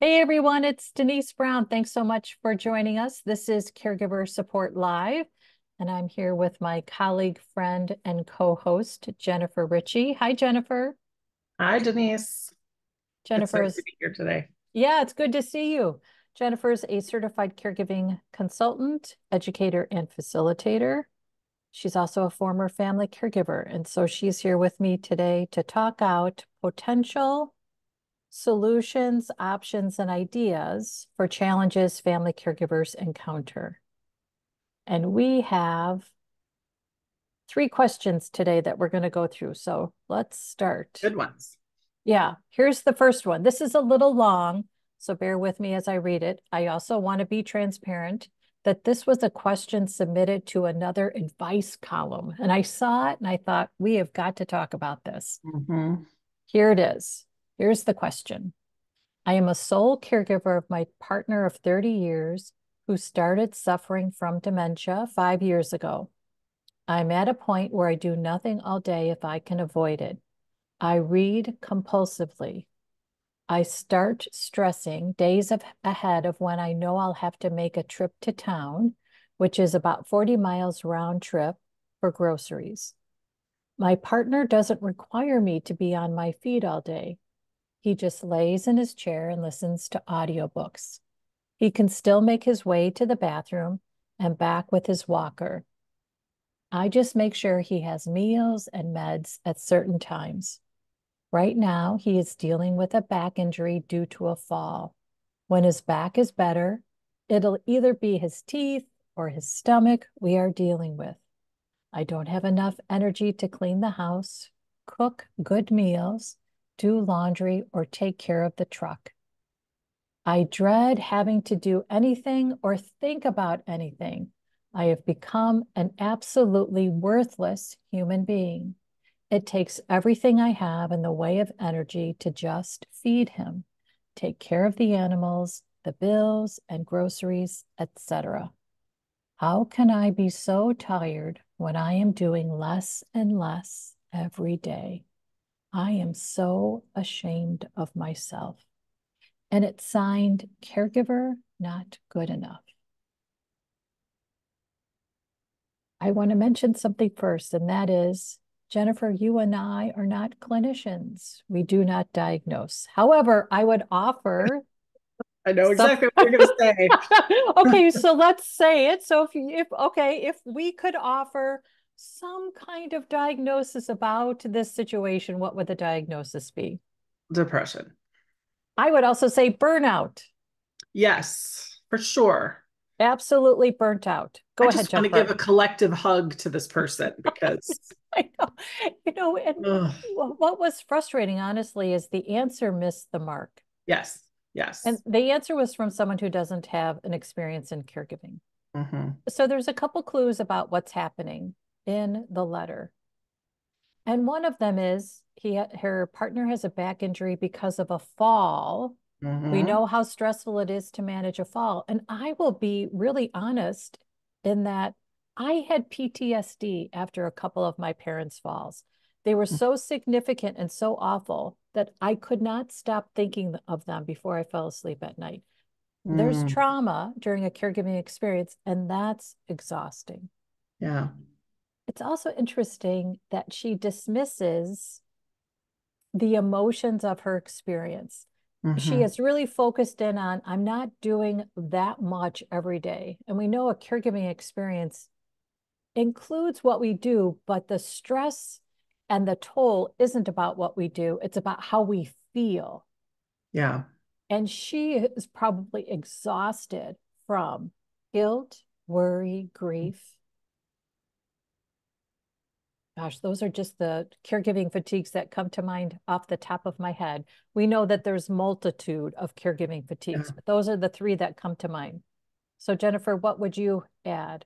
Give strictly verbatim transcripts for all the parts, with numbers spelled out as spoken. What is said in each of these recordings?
Hey everyone, it's Denise Brown. Thanks so much for joining us. This is Caregiver Support Live, and I'm here with my colleague, friend, and co-host, Jennifer Richey. Hi, Jennifer. Hi, Denise. It's Jennifer nice to is, be here today. yeah, it's good to see you. Jennifer is a certified caregiving consultant, educator, and facilitator. She's also a former family caregiver, and so she's here with me today to talk out potential solutions, options, and ideas for challenges family caregivers encounter. And we have three questions today that we're going to go through. So let's start. Good ones. Yeah, here's the first one. This is a little long, so bear with me as I read it. I also want to be transparent that this was a question submitted to another advice column. And I saw it and I thought, we have got to talk about this. hmm Here it is. Here's the question. I am a sole caregiver of my partner of thirty years who started suffering from dementia five years ago. I'm at a point where I do nothing all day if I can avoid it. I read compulsively. I start stressing days of, ahead of when I know I'll have to make a trip to town, which is about forty miles round trip for groceries. My partner doesn't require me to be on my feet all day. He just lays in his chair and listens to audiobooks. He can still make his way to the bathroom and back with his walker. I just make sure he has meals and meds at certain times. Right now, he is dealing with a back injury due to a fall. When his back is better, it'll either be his teeth or his stomach we are dealing with. I don't have enough energy to clean the house, cook good meals, do laundry, or take care of the truck. I dread having to do anything or think about anything. I have become an absolutely worthless human being. It takes everything I have in the way of energy to just feed him, take care of the animals, the bills and groceries, et cetera. How can I be so tired when I am doing less and less every day? I am so ashamed of myself. And it's signed Caregiver Not Good Enough. I want to mention something first, and that is, Jennifer, you and I are not clinicians. We do not diagnose. However, I would offer I know some. exactly what you're going to say. Okay, so let's say it. So if you, if okay, if we could offer some kind of diagnosis about this situation, what would the diagnosis be? Depression. I would also say burnout. Yes, for sure. Absolutely burnt out. I Go ahead, just want to give Jennifer. a collective hug to this person because, I know. You know, and ugh, what was frustrating, honestly, is the answer missed the mark. yes, And yes. the answer was from someone who doesn't have an experience in caregiving. hmm So there's a couple clues about what's happening in the letter. And one of them is he her partner has a back injury because of a fall. We hmm know how stressful it is to manage a fall. And I will be really honest in that I had P T S D after a couple of my parents' falls. They were so significant and so awful that I could not stop thinking of them before I fell asleep at night. There's mm trauma during a caregiving experience, and that's exhausting. Yeah. It's also interesting that she dismisses the emotions of her experience. She hmm is really focused in on, I'm not doing that much every day. And we know a caregiving experience includes what we do, but the stress and the toll isn't about what we do, it's about how we feel. Yeah. And she is probably exhausted from guilt, worry, grief. Gosh, those are just the caregiving fatigues that come to mind off the top of my head. We know that there's multitude of caregiving Yeah. fatigues, but those are the three that come to mind. So Jennifer, what would you add?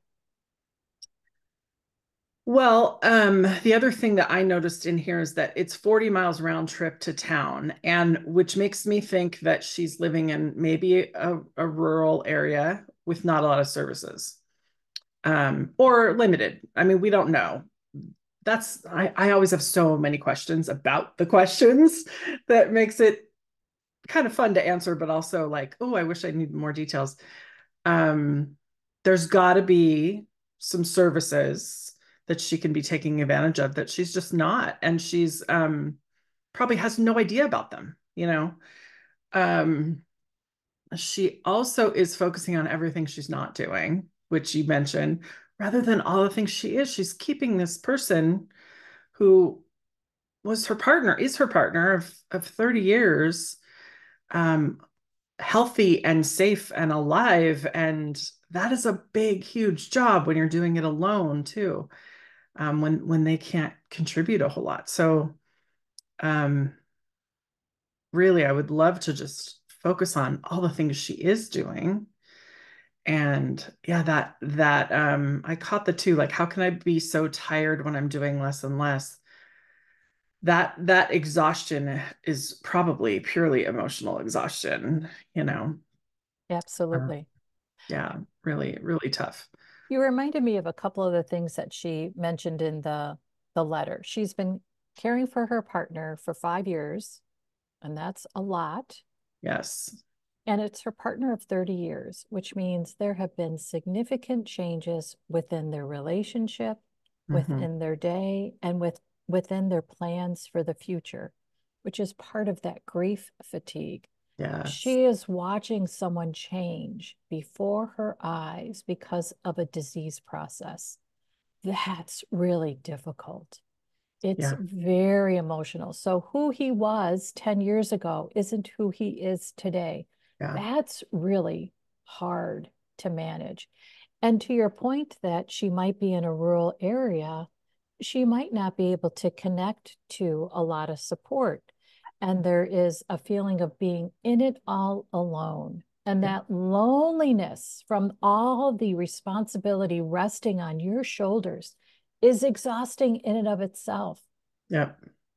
Well, um, the other thing that I noticed in here is that it's forty miles round trip to town, and which makes me think that she's living in maybe a, a rural area with not a lot of services, um, or limited. I mean, we don't know. That's I, I always have so many questions about the questions that makes it kind of fun to answer, but also like, oh, I wish I needed more details. Um, there's got to be some services that she can be taking advantage of that she's just not, and she's um, probably has no idea about them, you know. Um, she also is focusing on everything she's not doing, which you mentioned, rather than all the things she is. She's keeping this person who was her partner, is her partner of, of thirty years, um, healthy and safe and alive. And that is a big, huge job when you're doing it alone too, um, when when they can't contribute a whole lot. So um, really, I would love to just focus on all the things she is doing. And yeah, that that um, I caught the two, like, how can I be so tired when I'm doing less and less? That that exhaustion is probably purely emotional exhaustion, you know. Uh, Absolutely. yeah, really, really tough. You reminded me of a couple of the things that she mentioned in the the letter. She's been caring for her partner for five years, and that's a lot. Yes. And it's her partner of thirty years, which means there have been significant changes within their relationship, Hmm. within their day, and with within their plans for the future, which is part of that grief fatigue. Yes. She is watching someone change before her eyes because of a disease process. That's really difficult. It's Yeah. very emotional. So, who he was ten years ago isn't who he is today. Yeah. That's really hard to manage. And to your point that she might be in a rural area, she might not be able to connect to a lot of support. And there is a feeling of being in it all alone. And Yeah. that loneliness from all the responsibility resting on your shoulders is exhausting in and of itself. Yeah.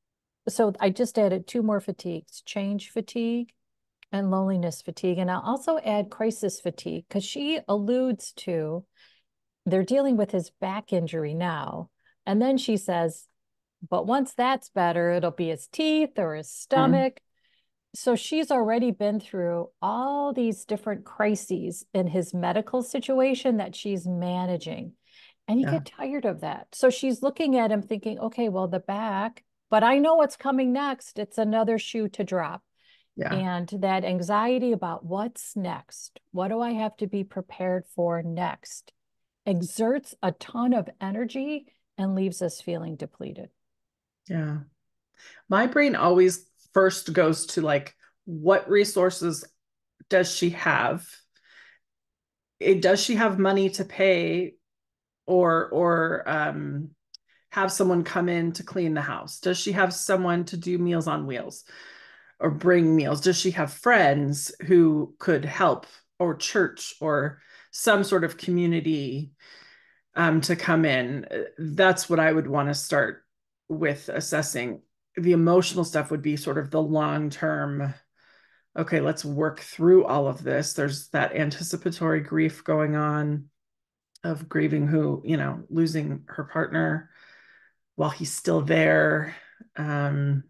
So I just added two more fatigues, change fatigue and loneliness fatigue. And I'll also add crisis fatigue because she alludes to they're dealing with his back injury now. And then she says, but once that's better, it'll be his teeth or his Mhm. stomach. So she's already been through all these different crises in his medical situation that she's managing. And you Yeah. get tired of that. So she's looking at him thinking, okay, well, the back, but I know what's coming next. It's another shoe to drop. Yeah. And that anxiety about what's next, what do I have to be prepared for next, exerts a ton of energy and leaves us feeling depleted. Yeah. My brain always first goes to like, what resources does she have? It, does she have money to pay or or um have someone come in to clean the house? Does she have someone to do Meals on Wheels or bring meals? Does she have friends who could help, or church or some sort of community um, to come in? That's what I would want to start with assessing. The emotional stuff would be sort of the long term. Okay, let's work through all of this. There's that anticipatory grief going on of grieving who, you know, losing her partner while he's still there. Um,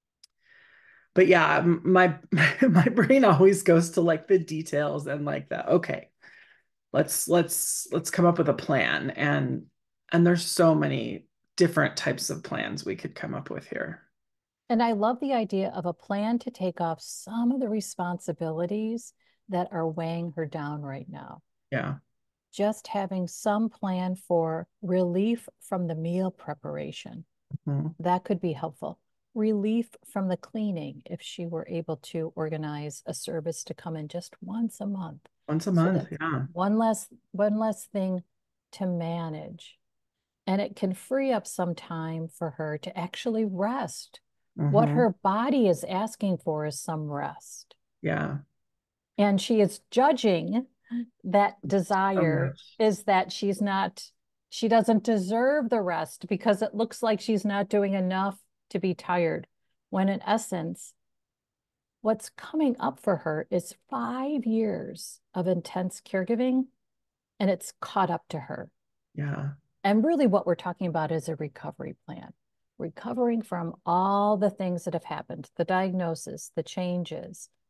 but yeah, my my brain always goes to like the details and like that. Okay, let's let's let's come up with a plan, and and there's so many different types of plans we could come up with here. And I love the idea of a plan to take off some of the responsibilities that are weighing her down right now. Yeah. Just having some plan for relief from the meal preparation, Mhm. that could be helpful. Relief from the cleaning, if she were able to organize a service to come in just once a month. Once a So month. that's Yeah. one less, one less thing to manage. And it can free up some time for her to actually rest. What Hmm. her body is asking for is some rest. Yeah. And she is judging that So desire much. is that she's not, she doesn't deserve the rest because it looks like she's not doing enough to be tired. When in essence, what's coming up for her is five years of intense caregiving and it's caught up to her. Yeah. And really, what we're talking about is a recovery plan, recovering from all the things that have happened, the diagnosis, the changes,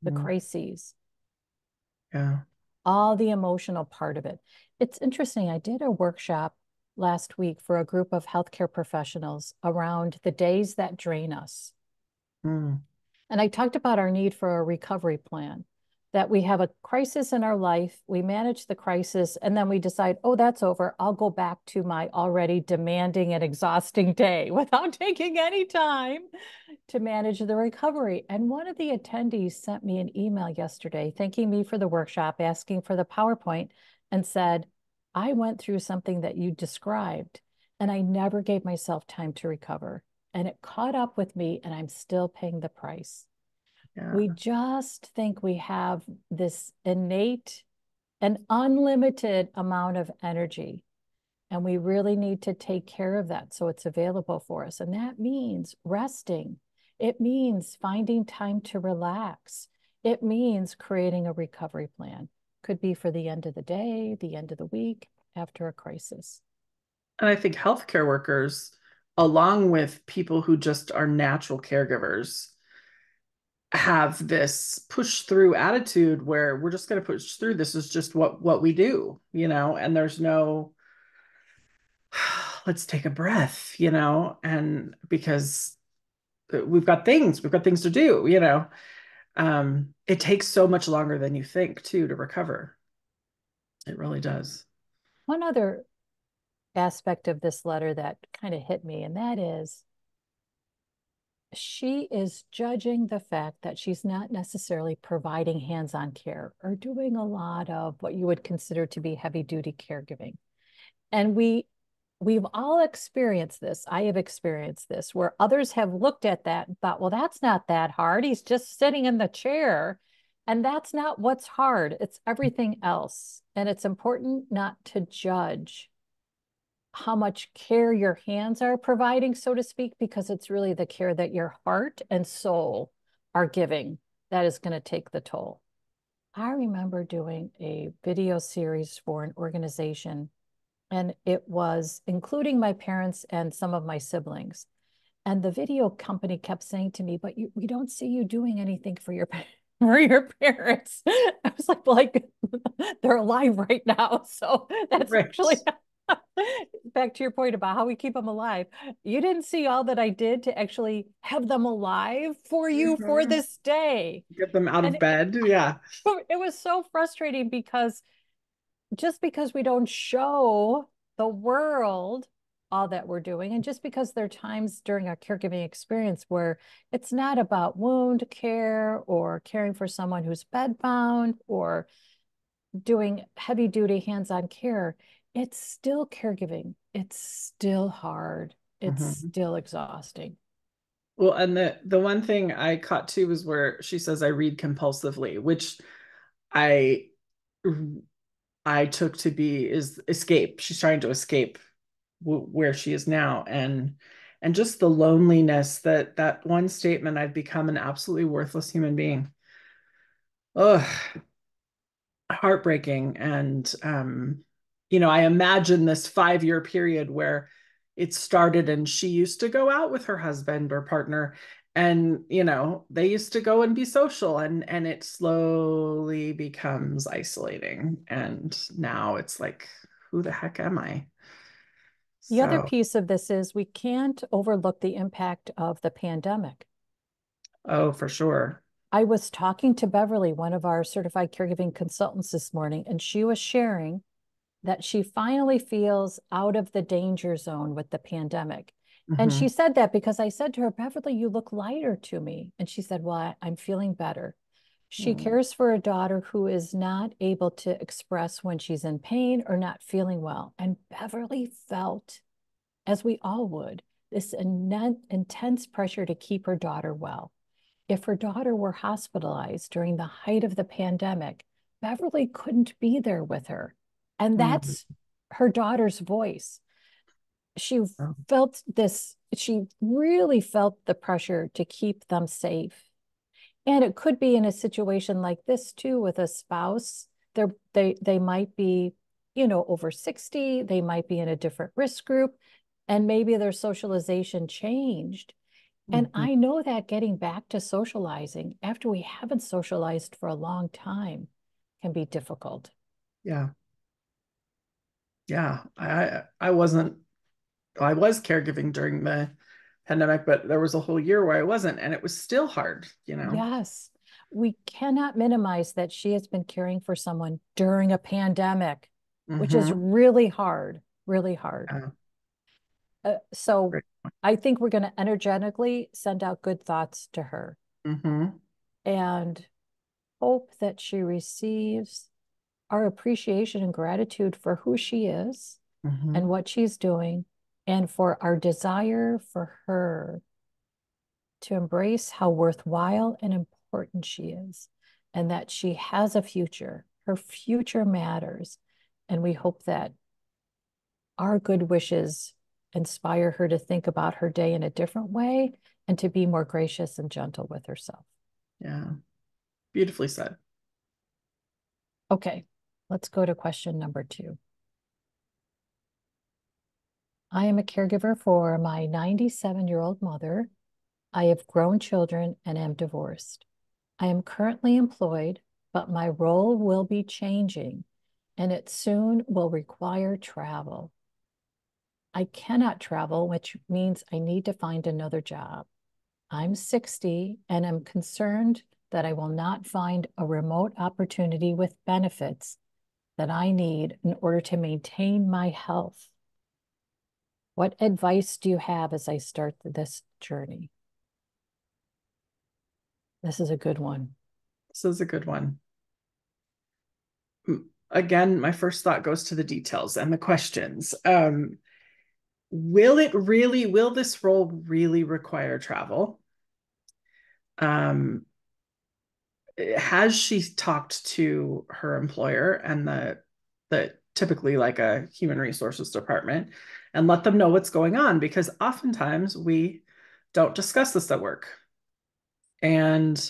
the Mm. crises, Yeah. all the emotional part of it. It's interesting. I did a workshop last week for a group of healthcare professionals around the days that drain us. Mm. And I talked about our need for a recovery plan, that we have a crisis in our life, we manage the crisis, and then we decide, oh, that's over. I'll go back to my already demanding and exhausting day without taking any time to manage the recovery. And one of the attendees sent me an email yesterday thanking me for the workshop, asking for the PowerPoint, and said, I went through something that you described, and I never gave myself time to recover. And it caught up with me, and I'm still paying the price. Yeah. We just think we have this innate and unlimited amount of energy, and we really need to take care of that so it's available for us. And that means resting. It means finding time to relax. It means creating a recovery plan. Could be for the end of the day, the end of the week, after a crisis. And I think healthcare workers, along with people who just are natural caregivers, have this push through attitude where we're just going to push through. This is just what what we do, you know, and there's no let's take a breath, you know, and because we've got things, we've got things to do, you know. Um, it takes so much longer than you think too to recover. It really does. One other aspect of this letter that kind of hit me, and that is she is judging the fact that she's not necessarily providing hands-on care or doing a lot of what you would consider to be heavy-duty caregiving. And we we've all experienced this. I have experienced this where others have looked at that and thought, well, that's not that hard. He's just sitting in the chair. And that's not what's hard. It's everything else. And it's important not to judge how much care your hands are providing, so to speak, because it's really the care that your heart and soul are giving that is going to take the toll. I remember doing a video series for an organization, and it was including my parents and some of my siblings. And the video company kept saying to me, but you, we don't see you doing anything for your for your parents. I was like, like they're alive right now. So that's Right. actually back to your point about how we keep them alive. You didn't see all that I did to actually have them alive for you for Mhm. this day. Get them out And of it, bed. Yeah. it was so frustrating because just because we don't show the world all that we're doing, and just because there are times during our caregiving experience where it's not about wound care or caring for someone who's bedbound or doing heavy duty hands-on care, it's still caregiving. It's still hard. It's Mhm. still exhausting. Well, and the the one thing I caught too was where she says I read compulsively, which I I took to be is escape. She's trying to escape w- where she is now, and and just the loneliness that that one statement, I've become an absolutely worthless human being. Oh, heartbreaking. And um, you know, I imagine this five year period where it started and she used to go out with her husband or partner, and you know they used to go and be social, and and it slowly becomes isolating, and now it's like, who the heck am I? The other So, piece of this is we can't overlook the impact of the pandemic. oh, for sure. I was talking to Beverly, one of our certified caregiving consultants this morning, and she was sharing that she finally feels out of the danger zone with the pandemic. And she Hmm. said that because I said to her, Beverly, you look lighter to me. And she said, well, I'm feeling better. She cares for a daughter who is not able to express when she's in pain or not feeling well. And Beverly felt, as we all would, this intense pressure to keep her daughter well. If her daughter were hospitalized during the height of the pandemic, Beverly couldn't be there with her. And Hmm. that's her daughter's voice. She Oh. felt this, she really felt the pressure to keep them safe. And it could be in a situation like this too with a spouse. They're, they they might be, you know, over sixty, they might be in a different risk group, and maybe their socialization changed. And Mhm. I know that getting back to socializing after we haven't socialized for a long time can be difficult. Yeah. Yeah. I I wasn't I was caregiving during the pandemic, but there was a whole year where I wasn't, and it was still hard, you know. Yes, we cannot minimize that she has been caring for someone during a pandemic, which is Mm-hmm. really hard, really hard. Yeah. Uh, so Great. I think we're going to energetically send out good thoughts to her Mm-hmm. and hope that she receives our appreciation and gratitude for who she is Mm-hmm. and what she's doing, and for our desire for her to embrace how worthwhile and important she is, and that she has a future. Her future matters. And we hope that our good wishes inspire her to think about her day in a different way and to be more gracious and gentle with herself. Yeah. Beautifully said. Okay, let's go to question number two. I am a caregiver for my ninety-seven year old mother. I have grown children and am divorced. I am currently employed, but my role will be changing and it soon will require travel. I cannot travel, which means I need to find another job. I'm sixty and am concerned that I will not find a remote opportunity with benefits that I need in order to maintain my health. What advice do you have as I start this journey? This is a good one. This is a good one. Mm, Again, my first thought goes to the details and the questions. Um, will it really, will this role really require travel? Um, has she talked to her employer and the the typically like a human resources department and let them know what's going on? Because oftentimes we don't discuss this at work. And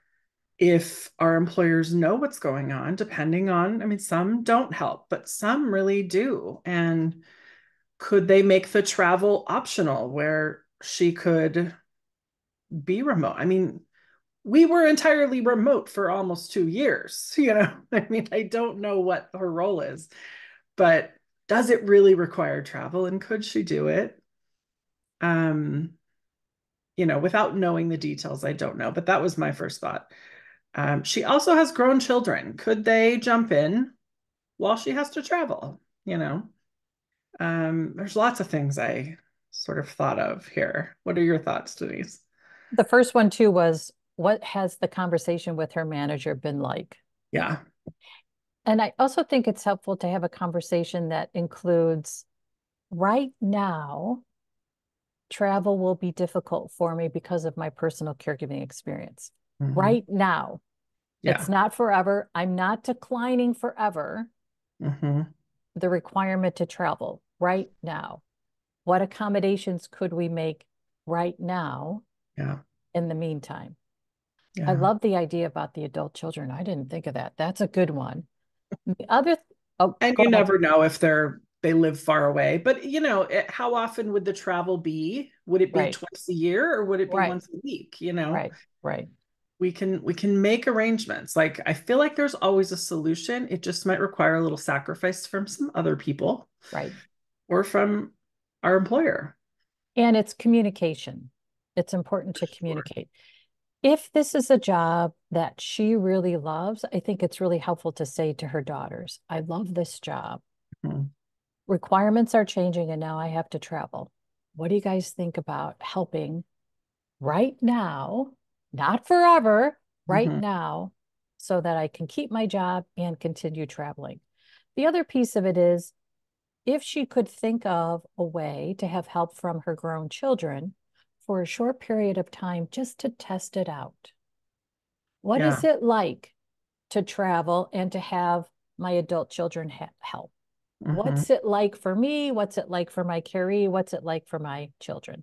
if our employers know what's going on, depending on, I mean, some don't help, but some really do. And could they make the travel optional where she could be remote? I mean, we were entirely remote for almost two years. You know, I mean, I don't know what her role is, but does it really require travel and could she do it? Um, you know, without knowing the details, I don't know, but that was my first thought. Um, she also has grown children. Could they jump in while she has to travel? You know, um, there's lots of things I sort of thought of here. What are your thoughts, Denise? The first one, too, was what has the conversation with her manager been like? Yeah. And I also think it's helpful to have a conversation that includes right now, travel will be difficult for me because of my personal caregiving experience. Hmm. Right now, it's Yeah. not forever. I'm not declining forever Hmm. the requirement to travel right now. What accommodations could we make right now Yeah. in the meantime? I Yeah. love the idea about the adult children. I didn't think of that. That's a good one. The other, th- oh, And go you ahead. never know if they're they live far away. But you know, it, how often would the travel be? Would it be Right, twice a year or would it be right, once a week? You know, right, right, we can we can make arrangements. Like I feel like there's always a solution. It just might require a little sacrifice from some other people right. or from our employer. And it's communication. It's important to Sure. communicate. If this is a job that she really loves, I think it's really helpful to say to her daughters, I love this job. Mm-hmm. Requirements are changing and now I have to travel. What do you guys think about helping right now, not forever, right Mm-hmm. now, so that I can keep my job and continue traveling? The other piece of it is if she could think of a way to have help from her grown children for a short period of time just to test it out. What Yeah. is it like to travel and to have my adult children ha- help? Mm-hmm. What's it like for me? What's it like for my caree? What's it like for my children?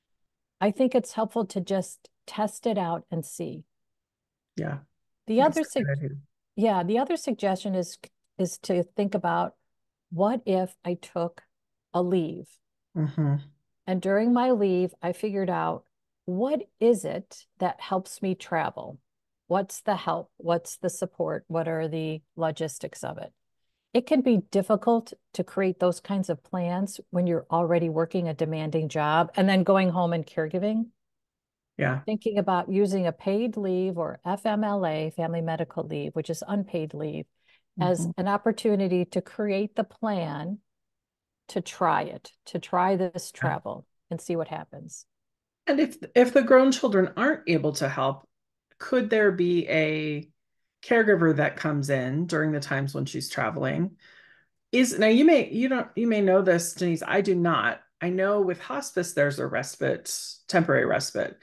I think it's helpful to just test it out and see. Yeah. The That's other, a good idea. yeah, the other suggestion is is to think about what if I took a leave Mm-hmm. and during my leave I figured out what is it that helps me travel? What's the help? What's the support? What are the logistics of it? It can be difficult to create those kinds of plans when you're already working a demanding job and then going home and caregiving. Yeah. Thinking about using a paid leave or F M L A, family medical leave, which is unpaid leave, as Mhm. an opportunity to create the plan to try it, to try this Yeah. travel and see what happens. And if if the grown children aren't able to help, could there be a caregiver that comes in during the times when she's traveling? Is now you may you don't you may know this, Denise. I do not. I know with hospice there's a respite, temporary respite.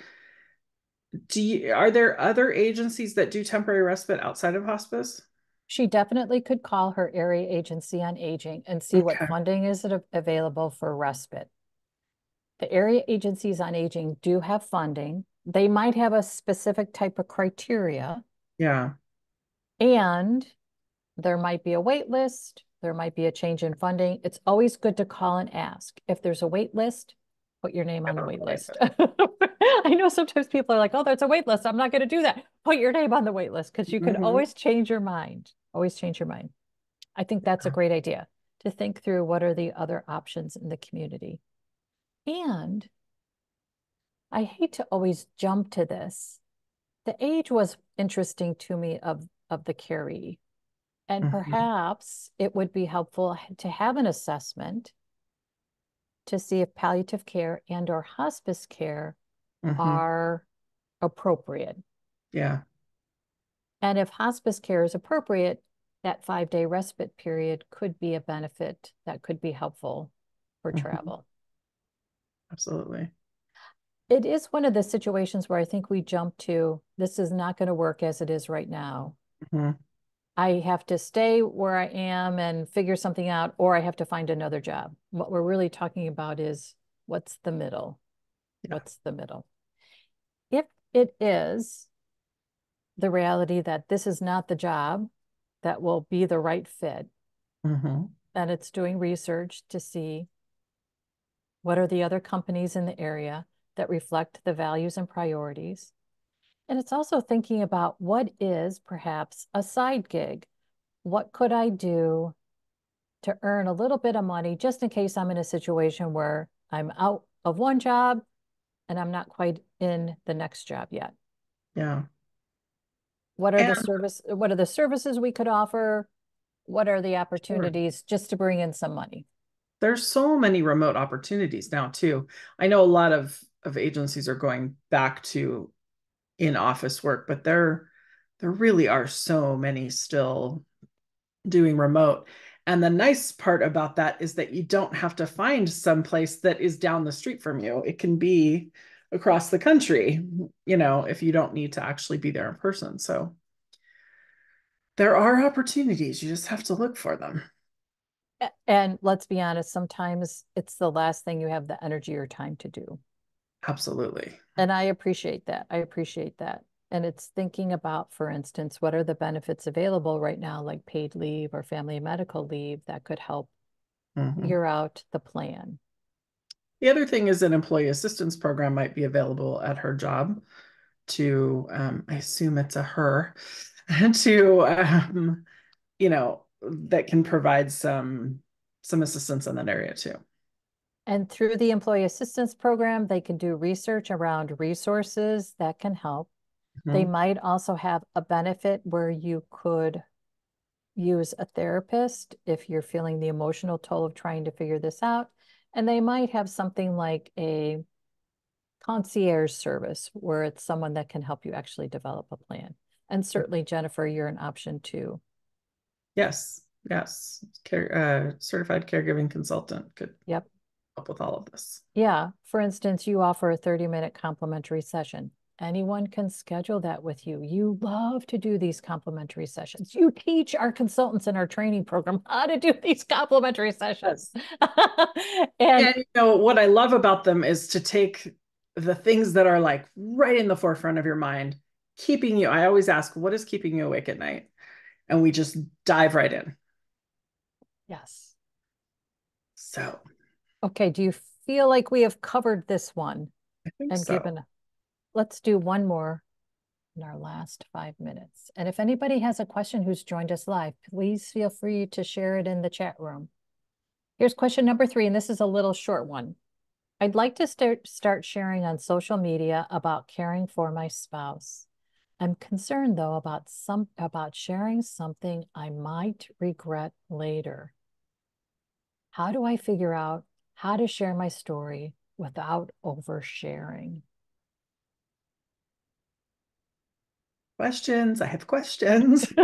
Do you, are there other agencies that do temporary respite outside of hospice? She definitely could call her area agency on aging and see what Okay. funding is available for respite. The area agencies on aging do have funding. They might have a specific type of criteria, Yeah. and there might be a wait list. There might be a change in funding. It's always good to call and ask. If there's a wait list, put your name on the wait list. I know sometimes people are like, oh, there's a wait list. I'm not going to do that. Put your name on the wait list because you can Mhm. always change your mind. Always change your mind. I think that's a great idea to think through what are the other options in the community. And I hate to always jump to this. The age was interesting to me of, of the caree. And Mhm. perhaps it would be helpful to have an assessment to see if palliative care and or hospice care Mhm. are appropriate. Yeah. And if hospice care is appropriate, that five day respite period could be a benefit that could be helpful for Mhm. travel. Absolutely. It is one of the situations where I think we jump to this is not going to work as it is right now. Mhm. I have to stay where I am and figure something out, or I have to find another job. What we're really talking about is what's the middle? Yeah. What's the middle? If it is the reality that this is not the job that will be the right fit, Mhm. then it's doing research to see what are the other companies in the area that reflect the values and priorities. And it's also thinking about what is perhaps a side gig. What could I do to earn a little bit of money just in case I'm in a situation where I'm out of one job and I'm not quite in the next job yet? Yeah. What are the And service what are the services we could offer? What are the sure. opportunities just to bring in some money? There's so many remote opportunities now too. I know a lot of of agencies are going back to in office work, but there there really are so many still doing remote. And the nice part about that is that you don't have to find some place that is down the street from you. It can be across the country, you know, if you don't need to actually be there in person. So there are opportunities. You just have to look for them. And let's be honest, sometimes it's the last thing you have the energy or time to do. Absolutely. And I appreciate that. I appreciate that. And it's thinking about, for instance, what are the benefits available right now, like paid leave or family medical leave that could help Mhm. figure out the plan. The other thing is an employee assistance program might be available at her job to, um, I assume it's a her, to, um, you know, that can provide some some assistance in that area too. And through the employee assistance program, they can do research around resources that can help. They Mhm. might also have a benefit where you could use a therapist if you're feeling the emotional toll of trying to figure this out. And they might have something like a concierge service where it's someone that can help you actually develop a plan. And certainly, Jennifer, you're an option too. Yes, yes. Care, uh, certified caregiving consultant could Yep. help with all of this. Yeah. For instance, you offer a thirty minute complimentary session. Anyone can schedule that with you. You love to do these complimentary sessions. You teach our consultants in our training program how to do these complimentary sessions. Yes. And And you know what I love about them is to take the things that are like right in the forefront of your mind, keeping you. I always ask, what is keeping you awake at night? And we just dive right in. yes. So Okay. Do you feel like we have covered this one I think and so. given? let's do one more in our last five minutes. And if anybody has a question who's joined us live, please feel free to share it in the chat room. Here's question number three, and this is a little short one. I'd like to start, start sharing on social media about caring for my spouse. I'm concerned though about some about sharing something I might regret later. How do I figure out how to share my story without oversharing? Questions. I have questions.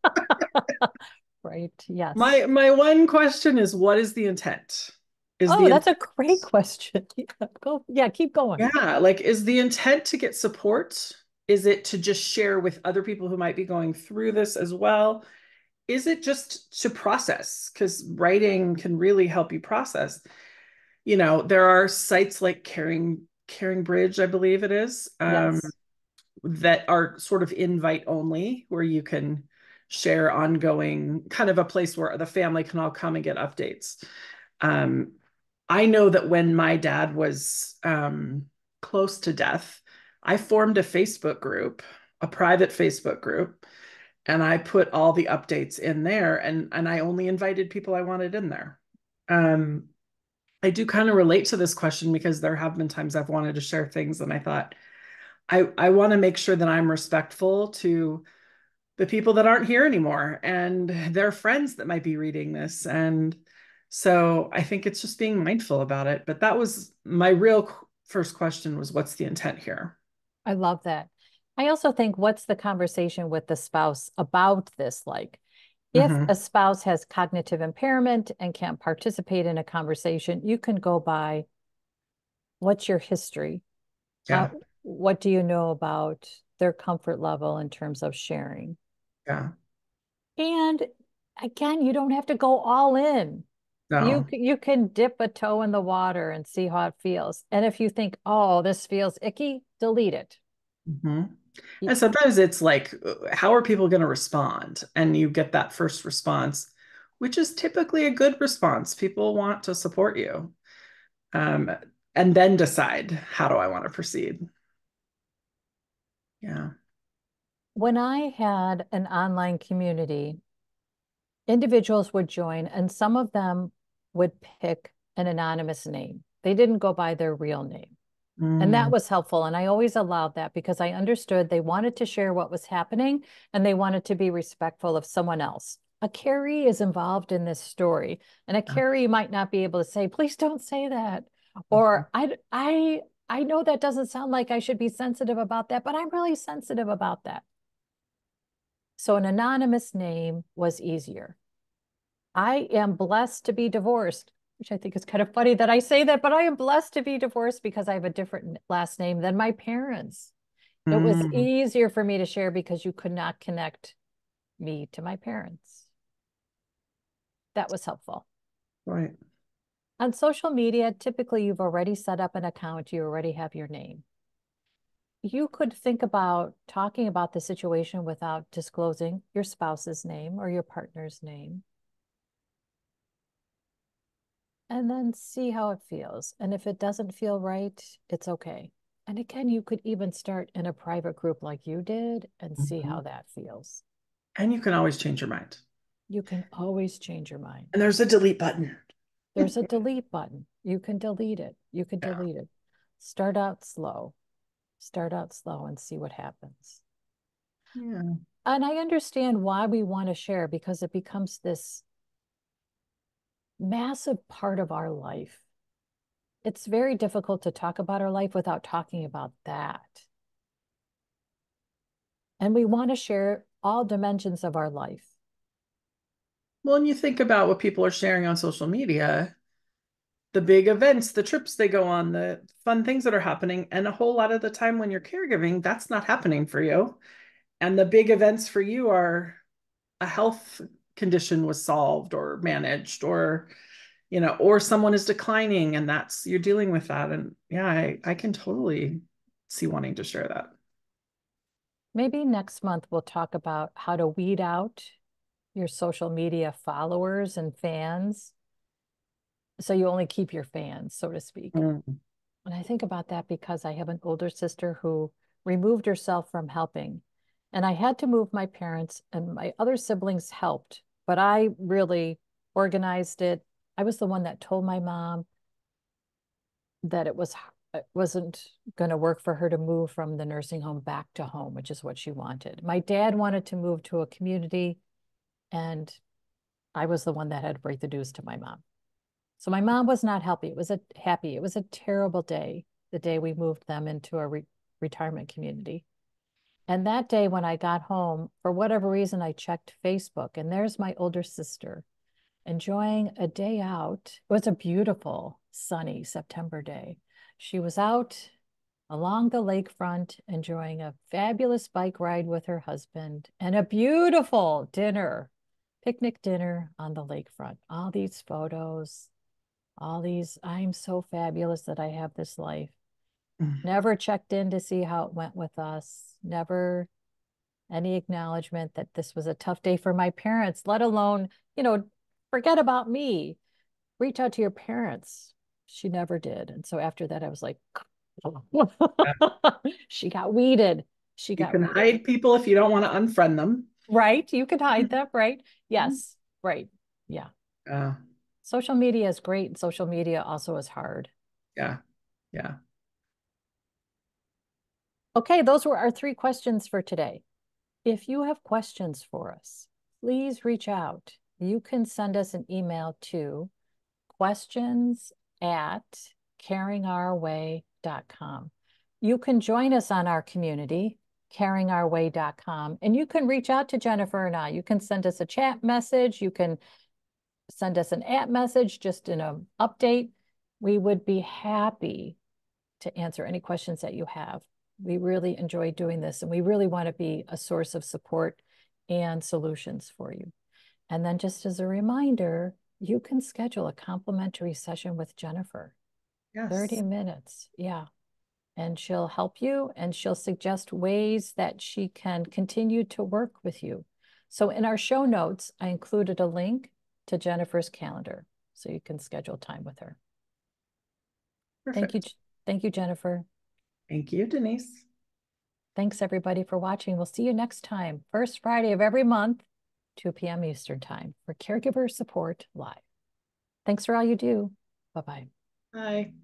Right. Yes. My my one question is, what is the intent? Is Oh, the that's intent, a great question. Yeah, go. Yeah, keep going. yeah, like is the intent to get support? Is it to just share with other people who might be going through this as well? Is it just to process? Because writing can really help you process. You know, there are sites like Caring Caring Bridge, I believe it is, um, Yes. that are sort of invite only, where you can share ongoing, kind of a place where the family can all come and get updates. Um, I know that when my dad was um, close to death, I formed a Facebook group, a private Facebook group, and I put all the updates in there, and and I only invited people I wanted in there. Um, I do kind of relate to this question because there have been times I've wanted to share things, and I thought I I want to make sure that I'm respectful to the people that aren't here anymore and their friends that might be reading this. And so I think it's just being mindful about it. But that was my real first question was, what's the intent here? I love that. I also think, what's the conversation with the spouse about this like? If Mm-hmm. a spouse has cognitive impairment and can't participate in a conversation, you can go by, what's your history? Uh, Yeah. what do you know about their comfort level in terms of sharing? Yeah. And again, you don't have to go all in. You No. you can dip a toe in the water and see how it feels. And if you think, oh, this feels icky, delete it. Mm-hmm. And sometimes it's like, how are people going to respond? And you get that first response, which is typically a good response. People want to support you. Um, and then decide, how do I want to proceed? Yeah. When I had an online community, individuals would join, and some of them would pick an anonymous name. They didn't go by their real name. And that Mm, was helpful. And I always allowed that because I understood they wanted to share what was happening and they wanted to be respectful of someone else. A carrie is involved in this story, and a yeah. carrie might not be able to say, please don't say that. Mhm. Or I, I, I know that doesn't sound like I should be sensitive about that, but I'm really sensitive about that. So an anonymous name was easier. I am blessed to be divorced, which I think is kind of funny that I say that, but I am blessed to be divorced because I have a different last name than my parents. It was Mm, easier for me to share because you could not connect me to my parents. That was helpful. right. On social media, typically you've already set up an account, you already have your name. You could think about talking about the situation without disclosing your spouse's name or your partner's name, and then see how it feels. And if it doesn't feel right, it's okay. And again, you could even start in a private group like you did and see Mhm. how that feels. And you can always change your mind. You can always change your mind. And there's a delete button. There's a delete button. You can delete it. You can Yeah. delete it. Start out slow. Start out slow and see what happens. Yeah. And I understand why we want to share, because it becomes this massive part of our life. It's very difficult to talk about our life without talking about that. And we want to share all dimensions of our life. Well, and you think about what people are sharing on social media, the big events, the trips they go on, the fun things that are happening. And a whole lot of the time when you're caregiving, that's not happening for you. And the big events for you are a health condition was solved or managed, or, you know, or someone is declining, and that's, you're dealing with that. And yeah, I, I can totally see wanting to share that. Maybe next month we'll talk about how to weed out your social media followers and fans, so you only keep your fans, so to speak. Mm. And I think about that because I have an older sister who removed herself from helping. And I had to move my parents, and my other siblings helped, but I really organized it. I was the one that told my mom that it was it wasn't going to work for her to move from the nursing home back to home, which is what she wanted. My dad wanted to move to a community, and I was the one that had to break the news to my mom. So my mom was not happy. It was a happy. It was a terrible day, the day we moved them into a re retirement community. And that day when I got home, for whatever reason, I checked Facebook, and there's my older sister enjoying a day out. It was a beautiful, sunny September day. She was out along the lakefront enjoying a fabulous bike ride with her husband and a beautiful dinner, picnic dinner on the lakefront. All these photos, all these, I'm so fabulous that I have this life. Mm. Never checked in to see how it went with us. Never any acknowledgement that this was a tough day for my parents, let alone, you know, forget about me. Reach out to your parents. She never did. And so after that, I was like, Yeah. she got weeded. She You got can weeded. hide people if you don't want to unfriend them. Right? You can hide them, right? Yes. Right. Yeah. Yeah. Social media is great. And social media also is hard. Yeah. Yeah. Okay, those were our three questions for today. If you have questions for us, please reach out. You can send us an email to questions at caring our way dot com. You can join us on our community, caring our way dot com, and you can reach out to Jennifer and I. You can send us a chat message. You can send us an app message, just in an update. We would be happy to answer any questions that you have. We really enjoy doing this, and we really want to be a source of support and solutions for you. And then just as a reminder, you can schedule a complimentary session with Jennifer. thirty Yes. minutes. Yeah. And she'll help you, and she'll suggest ways that she can continue to work with you. So in our show notes, I included a link to Jennifer's calendar so you can schedule time with her. Thank you. Perfect. Thank you, Jennifer. Thank you, Denise. Thanks everybody for watching. We'll see you next time, first Friday of every month, two p m Eastern Time for Caregiver Support Live. Thanks for all you do. Bye-bye. Bye.